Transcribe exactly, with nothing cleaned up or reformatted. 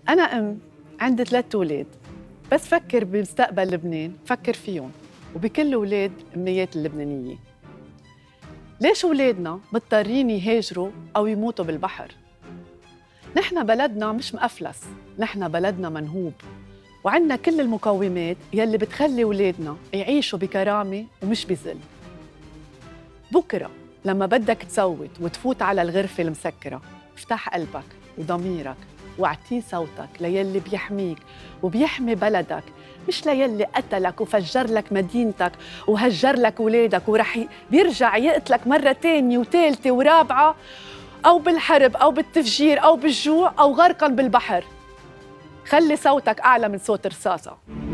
أنا أم عندي ثلاث أولاد، بس فكر بمستقبل لبنان فكر فيهم وبكل أولاد أمنيات اللبنانية. ليش أولادنا مضطرين يهاجروا أو يموتوا بالبحر؟ نحن بلدنا مش مأفلس، نحن بلدنا منهوب وعندنا كل المقومات يلي بتخلي أولادنا يعيشوا بكرامة ومش بذل. بكرة لما بدك تصوت وتفوت على الغرفة المسكرة، افتح قلبك وضميرك واعطيه صوتك ليلي بيحميك وبيحمي بلدك، مش ليلي قتلك وفجر لك مدينتك وهجر لك ولادك ورح بيرجع يقتلك مرة تانية وثالثة ورابعة، أو بالحرب أو بالتفجير أو بالجوع أو غرقا بالبحر. خلي صوتك أعلى من صوت رصاصة.